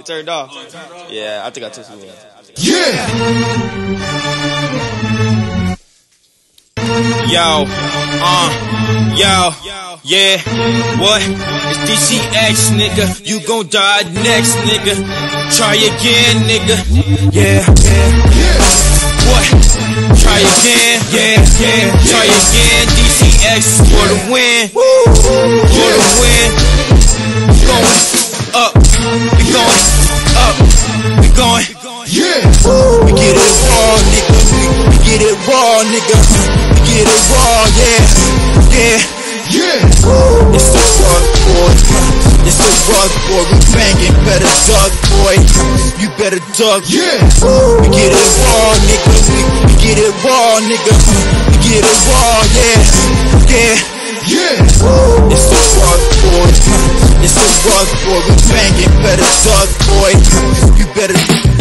It turned off. Yeah, I think I took some. Yeah. Yo, yeah, what? It's DCX, nigga. You gon' die next, nigga. Try again, nigga. Yeah. What? Try again, yeah. Try again, DCX for the win. For the win. Going up, we going up, we going. Yeah. We get it raw, nigga. We get it raw, nigga. We get it raw, yeah. It's the rug, boy. It's the rug, boy. We banging, better duck, boy. You better duck. Yeah. We get it raw, nigga. We get it raw, nigga. We get it raw, yeah. It's the rug, boy. It's the rug, boy. We banging, better duck, boy. You better.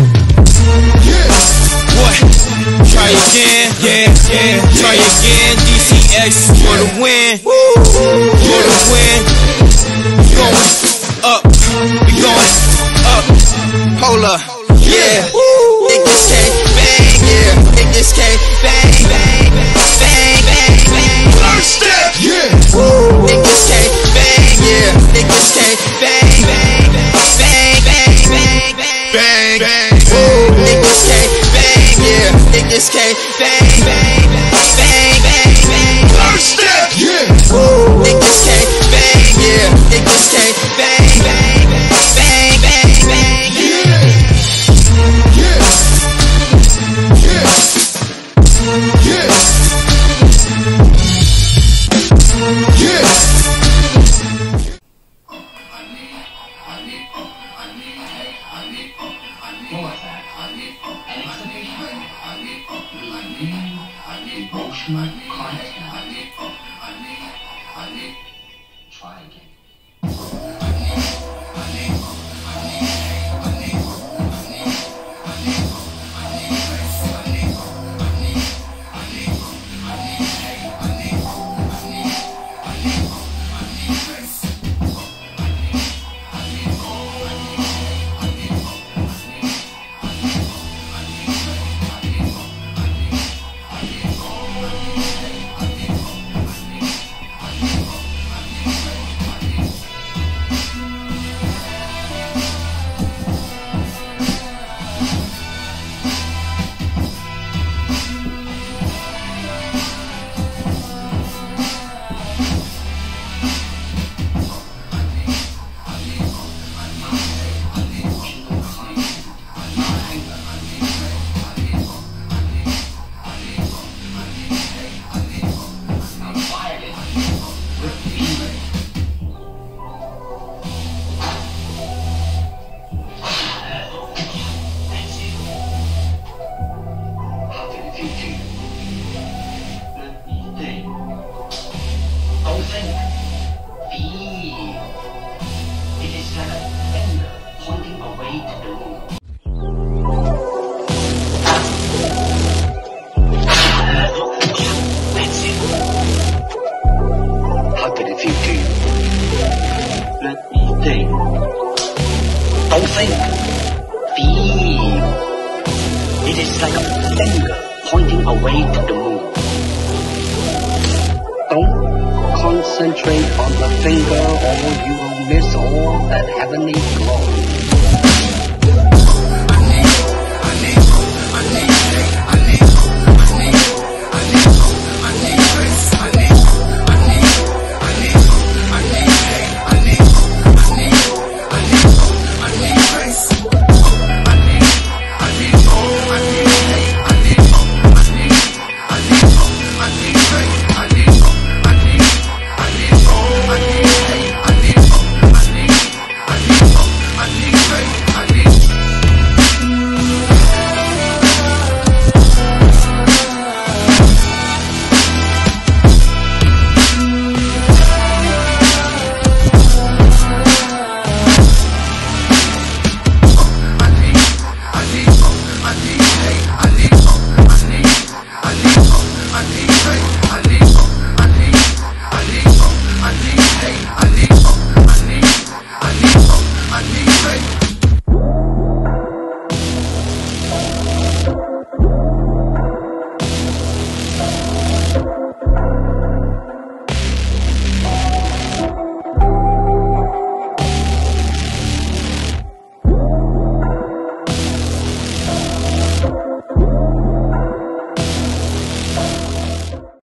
What? Try again, yeah. Try again, DCX for the win. For the win. We going up, we going up. Hold up, yeah. Niggas can't bang, yeah. Niggas can't bang, bang, bang, bang, bang. First step, yeah. Niggas can't bang, yeah. Niggas can't bang, bang, bang, bang, bang, bang, bang. Niggas can't bang, yeah. Niggas can't bang, bang, bang, bang, bang. First step, yeah. Niggas can't bang, yeah. Niggas can't bang, bang, bang, bang, bang. Emotional content. Try again. Don't think, feel. It is like a finger pointing away to the moon. Don't concentrate on the finger or you will miss all that heavenly glory.